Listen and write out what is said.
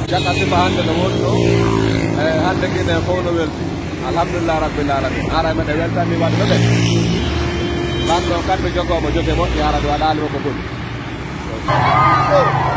jaka sifa hande no woni ɗo hande kine fof no welti alhamdulillah rabbil alamin ara men e weltani wadde no ɓe ɓanɗo kamɓe jogomo jogue moƴƴi ara ɗo waɗalima ko boni